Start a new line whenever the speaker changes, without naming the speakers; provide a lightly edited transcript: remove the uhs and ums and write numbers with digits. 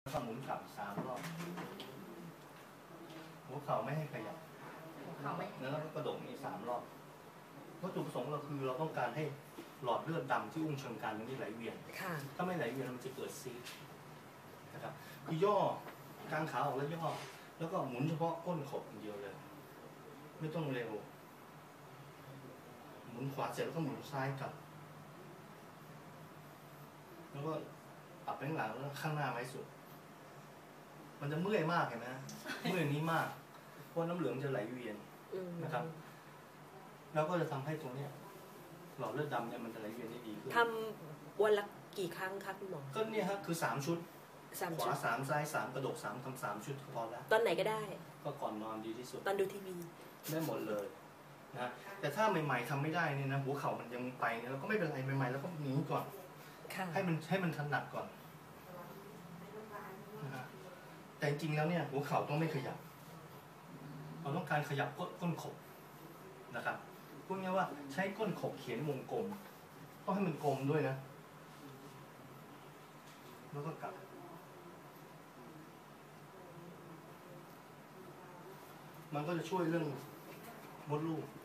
ก็หมุนกลับ3 รอบหัวเข่าไม่ให้ขยับแล้วก็กระโดดนี่3 รอบวัตถุประสงค์เราคือเราต้องการให้หลอดเลือดดำที่อุ้งเชิงกรานตรงนี้ไหลเวียนถ้าไม่ไหลเวียนมันจะเกิดซีดนะครับคือย่อกางขาออกแล้วย่อแล้วก็หมุนเฉพาะก้นขบอย่างเดียวเลยไม่ต้องเร็วหมุนขวาเสร็จแล้วก็หมุนซ้ายกลับแล้วก็ปรับไปข้างหลังแล้วข้างหน้าไว้สุดมันจะเมื่อยมากเห็นไหมเมื่อยนี้มากเพราะน้ำเหลืองจะไหลเวียนนะครับแล้วก็จะทำให้ตรงเนี้ยหลอดเลือดดำเนี่ยมันจะไหลเวียนได้ดีขึ้น
ทำวันละกี่ครั้งครับคุณหมอ
ก็เนี่ยครับคือ3 ชุดขวา3ซ้าย3กระดก3ทำ3 ชุดพอแล้ว
ตอนไหนก็ได้
ก็ก่อนนอนดีที่สุด
ตอนดูทีวี
ได้หมดเลยนะแต่ถ้าใหม่ๆทำไม่ได้เนี่ยนะหัวเข่ามันยังไปเนี่ยเราก็ไม่เป็นไรใหม่ๆแล้วก็หนีก่อนให้มันถนัดก่อนนะแต่จริงแล้วเนี่ยหัวเข่าต้องไม่ขยับเราต้องการขยับก้นขบนะครับพูดง่ายว่าใช้ก้นขบเขียนวงกลมต้องให้มันกลมด้วยนะแล้วก็กลับมันก็จะช่วยเรื่องมดลูก